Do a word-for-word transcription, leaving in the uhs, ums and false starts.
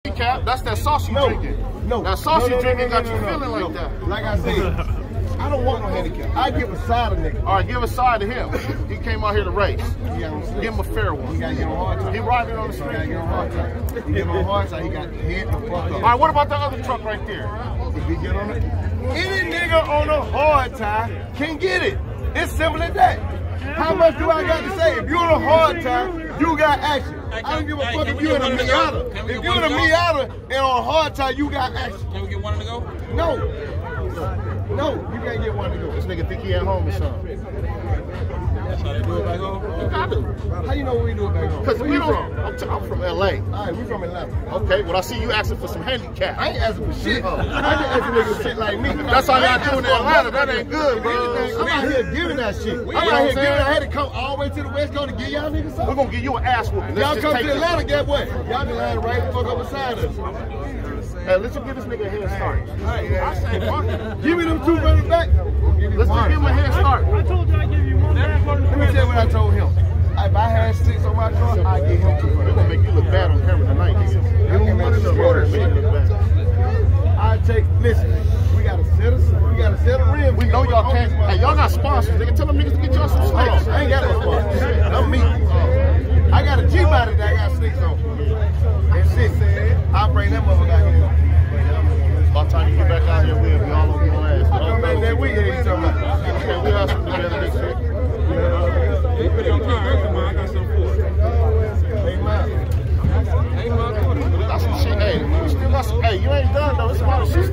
handicap. That's that sauce you no, drinking. No. That sauce you no, no, drinking no, no, got no, you no, feeling no. like that. Like I said, I don't want no handicap. I give a side of nigga. All right, give a side to him. He came out here to race. Give him a fair one. He got to get on hard time. He riding on the street. He got to get on hard time. He get on hard time. He got hit and fucked up. All right, what about the other truck right there? If he get on it, any nigga on a hard time can get it. It's simple as that. How much do I got to say? If you're on a hard time, you got action. I don't give a fuck if you're in a Miata. If you're in a Miata and on a hard time, you got action. Can we get one to go? No. No, you can't get one to go. This nigga think he at home or something. How they do it back home? You got to. How you know what we do it back home? Because Where we you don't. from? I'm, t I'm from L A. All right, we from Atlanta. Okay, well I see you asking for some handicap. I ain't asking for shit. I just asking niggas shit like me. That's all y'all doing in Atlanta. That ain't good, bro. I'm out here giving that shit. I'm You know out what I'm here giving. saying? I had to come all the way to the West Coast to get y'all niggas We're something. gonna give you an ass whooping. Let's Y'all just come take to this. Atlanta, get what? Y'all can land right the fuck up beside us. Hey, let's just give this nigga a head start. I say, fuck it. Give me them two running back. Let's just give him a head start. I told you I'd give you one back. Let me tell you what I told him. If I had six on my car, I'd give him two We're running gonna back. make you look bad on camera tonight, nigga. You can Running the motor, make you look bad. I take, listen, we got a set of, we got a set of rims. We know y'all can't. Hey, y'all got sponsors. Nigga, tell them niggas to get y'all some Hold snakes. on, I ain't got no sponsor. I'm me. I got a G-body that I got six on. And shit, I'll bring that motherfucker out here. By the time you get back out here, we'll be all over your ass. I'll come back that weekend, you talking about. Okay, we have some together this week. Hey, put it on camera. Come on, I got some for it. Hey, man. Hey, man, come on. That's some shit. Hey, you still got some. Hey, you ain't done though. It's a lot of shit.